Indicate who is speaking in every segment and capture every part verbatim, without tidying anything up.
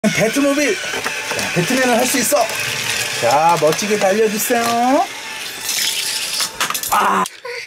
Speaker 1: 배트모빌! 자, 배트맨을 할 수 있어! 자, 멋지게 달려주세요. 아!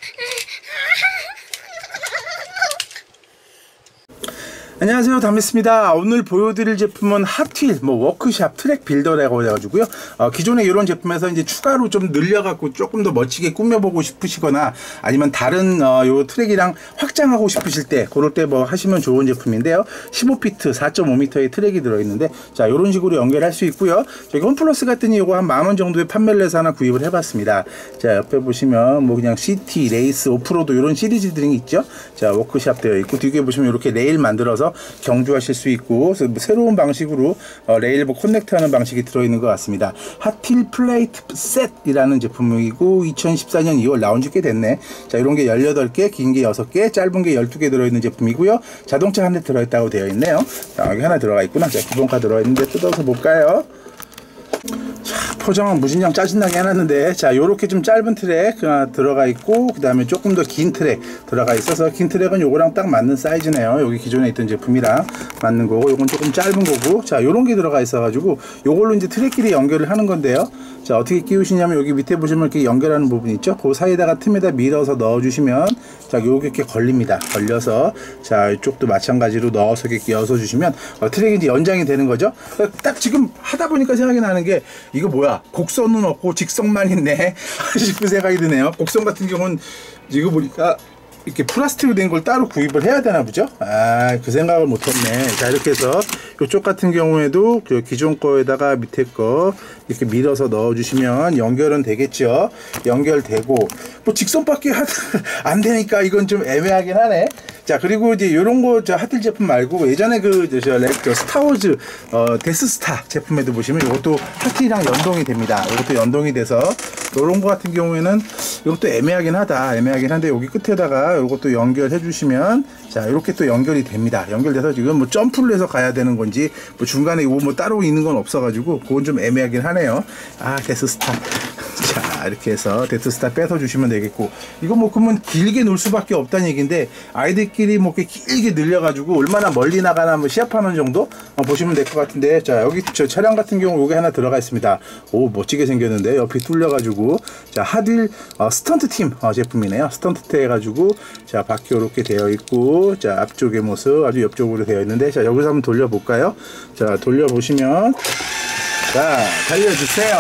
Speaker 1: 안녕하세요, 담비스입니다. 오늘 보여드릴 제품은 핫휠, 뭐 워크샵 트랙 빌더라고 해가지고요. 어, 기존에 이런 제품에서 이제 추가로 좀 늘려갖고 조금 더 멋지게 꾸며보고 싶으시거나 아니면 다른 어, 요 트랙이랑 확장하고 싶으실 때 그럴 때 뭐 하시면 좋은 제품인데요. 십오 피트 사 점 오 미터의 트랙이 들어있는데 자, 요런 식으로 연결할 수 있고요. 저희 홈플러스 같은 요거 한 만 원 정도에 판매를 해서 하나 구입을 해봤습니다. 자, 옆에 보시면 뭐 그냥 시티, 레이스, 오프로드 이런 시리즈들이 있죠. 자, 워크샵 되어 있고 뒤에 보시면 이렇게 레일 만들어서 경주하실 수 있고 새로운 방식으로 어, 레일 커넥트하는 방식이 들어있는 것 같습니다. 핫휠 플레이트 셋이라는 제품이고 이천십사 년 이월 나온 지 꽤 됐네. 자, 이런 게 열여덟 개, 긴 게 여섯 개, 짧은 게 열두 개 들어있는 제품이고요. 자동차 한 대 들어있다고 되어 있네요. 자, 여기 하나 들어가 있구나. 자, 기본카 들어있는데 뜯어서 볼까요? 자, 포장은 무진장 짜증나게 해놨는데 자, 요렇게 좀 짧은 트랙 하나 들어가 있고 그 다음에 조금 더 긴 트랙 들어가 있어서 긴 트랙은 요거랑 딱 맞는 사이즈네요. 여기 기존에 있던 제품이랑 맞는 거고 요건 조금 짧은 거고 자, 요런 게 들어가 있어 가지고 요걸로 이제 트랙끼리 연결을 하는 건데요. 자, 어떻게 끼우시냐면 여기 밑에 보시면 이렇게 연결하는 부분 있죠. 그 사이에다가 틈에다 밀어서 넣어주시면 자, 요렇게 이렇게 걸립니다. 걸려서 자, 이쪽도 마찬가지로 넣어서 이렇게 끼워서 주시면 어, 트랙이 이제 연장이 되는 거죠. 딱 지금 하다 보니까 생각이 나는 게 이거 뭐야, 곡선은 없고 직선만 있네 싶은 생각이 드네요. 곡선 같은 경우는 이거 보니까 이렇게 플라스틱으로 된 걸 따로 구입을 해야 되나 보죠. 아, 그 생각을 못했네. 자, 이렇게 해서 이쪽 같은 경우에도 그 기존 거에다가 밑에 거 이렇게 밀어서 넣어주시면 연결은 되겠죠. 연결되고 뭐 직선밖에 안 되니까 이건 좀 애매하긴 하네. 자, 그리고 이제 요런 거 저 핫휠 제품 말고 예전에 그 저 저 스타워즈 어 데스스타 제품에도 보시면 이것도 핫휠이랑 연동이 됩니다. 이것도 연동이 돼서 요런 거 같은 경우에는 이것도 애매하긴 하다. 애매하긴 한데 여기 끝에다가 이것도 연결해 주시면 자, 이렇게 또 연결이 됩니다. 연결돼서 지금 뭐 점프를 해서 가야 되는 건지 뭐 중간에 이거 뭐 따로 있는 건 없어 가지고 그건 좀 애매하긴 하네요. 아, 데스스타. 자, 이렇게 해서 데스스타 빼서 주시면 되겠고 이거 뭐 그러면 길게 놀 수밖에 없다는 얘기인데 아이들끼리 뭐 이렇게 길게 늘려 가지고 얼마나 멀리 나가나 뭐 시합하는 정도 어, 보시면 될 것 같은데 자, 여기 저 차량 같은 경우 요게 하나 들어가 있습니다. 오, 멋지게 생겼는데 옆이 뚫려 가지고 자, 핫휠 어, 스턴트 팀 어, 제품이네요. 스턴트 해가지고 자, 바퀴 이렇게 되어 있고 자, 앞쪽의 모습 아주 옆쪽으로 되어 있는데 자, 여기서 한번 돌려볼까요? 자, 돌려보시면 자, 달려주세요.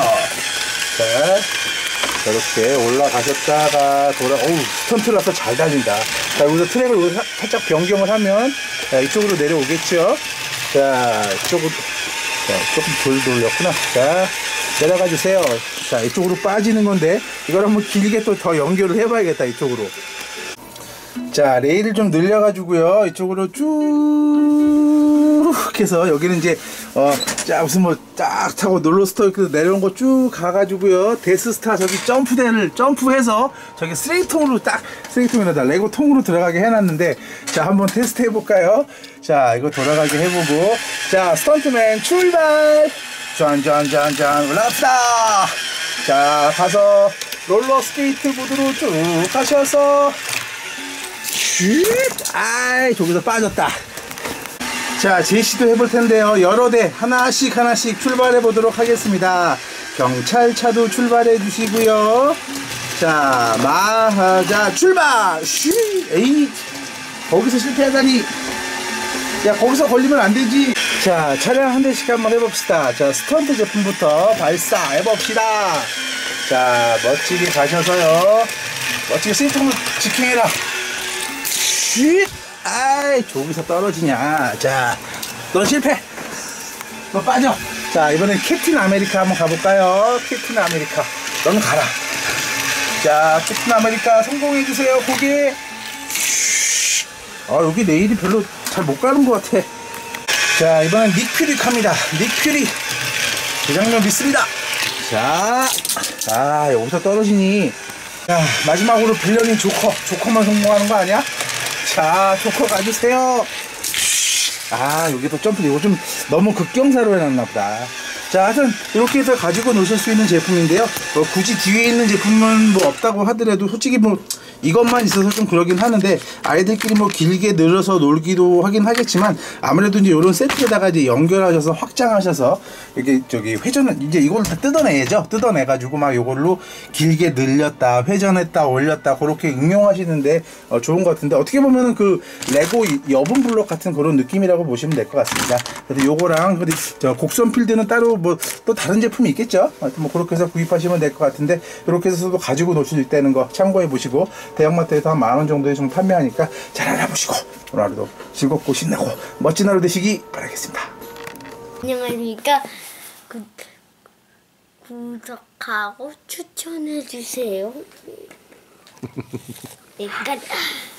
Speaker 1: 자, 이렇게 올라가셨다가 돌아, 어우, 스턴트라서 잘 달린다. 자, 여기서 트랙을 살짝 변경을 하면 자, 이쪽으로 내려오겠죠. 자, 이쪽으로 자, 조금 돌 돌렸구나. 자, 내려가 주세요. 자, 이쪽으로 빠지는 건데 이걸 한번 길게 또 더 연결을 해봐야겠다. 이쪽으로. 자, 레일을 좀 늘려가지고요. 이쪽으로 쭉 해서 여기는 이제 어, 자, 무슨 뭐 딱 타고 롤러스터 내려온 거 쭉 가가지고요. 데스스타 저기 점프대를 점프해서 저기 쓰레기통으로 딱 쓰레기통에다 레고 통으로 들어가게 해놨는데 자, 한번 테스트 해볼까요? 자, 이거 돌아가게 해보고 자, 스턴트맨 출발! 짠짠짠짠 올라갑시다. 자, 가서 롤러 스케이트 보드로 쭉 가셔서 쉿! 아이, 저기서 빠졌다. 자, 제시도 해볼 텐데요. 여러 대 하나씩 하나씩 출발해 보도록 하겠습니다. 경찰차도 출발해 주시고요. 자, 마하자 출발! 쉿! 에이, 거기서 실패하다니. 야, 거기서 걸리면 안 되지. 자, 차량 한 대씩 한번 해봅시다. 자, 스턴트 제품부터 발사해봅시다. 자, 멋지게 가셔서요. 멋지게 스위팅을 직행해라. 쉿! 아이, 저기서 떨어지냐. 자, 넌 실패. 너 빠져. 자, 이번엔 캡틴 아메리카 한번 가볼까요? 캡틴 아메리카. 넌 가라. 자, 캡틴 아메리카 성공해주세요. 고개. 아, 여기 내일이 별로 잘 못 가는 것 같아. 자, 이번엔 닉 퓨리 갑니다. 닉 퓨리. 대장면 믿습니다. 자, 아, 여기서 떨어지니. 자, 마지막으로 빌런인 조커. 조커만 성공하는 거 아니야? 자, 조커 가주세요. 아, 여기도 점프, 이거 좀 너무 극경사로 해놨나 보다. 자, 하여튼 이렇게 해서 가지고 노실 수 있는 제품인데요. 뭐 굳이 뒤에 있는 제품은 뭐 없다고 하더라도 솔직히 뭐 이것만 있어서 좀 그러긴 하는데 아이들끼리 뭐 길게 늘어서 놀기도 하긴 하겠지만 아무래도 이제 이런 세트에다가 이제 연결하셔서 확장하셔서 이렇게 저기 회전을 이제 이걸 다 뜯어내야죠. 뜯어내가지고 막 이걸로 길게 늘렸다 회전했다 올렸다 그렇게 응용하시는데 어, 좋은 것 같은데 어떻게 보면은 그 레고 여분 블록 같은 그런 느낌이라고 보시면 될 것 같습니다. 그래서 요거랑 근데 저 곡선 필드는 따로 뭐 또 다른 제품이 있겠죠. 하여튼 뭐 그렇게 해서 구입하시면 될 것 같은데 이렇게 해서도 가지고 놀 수 있다는 거 참고해 보시고 대형마트에서 한 만 원 정도에 좀 판매하니까 잘 알아보시고 오늘 하루도 즐겁고 신나고 멋진 하루 되시기 바라겠습니다.
Speaker 2: 안녕하십니까. 구, 구독하고 추천해 주세요. 네, 끝.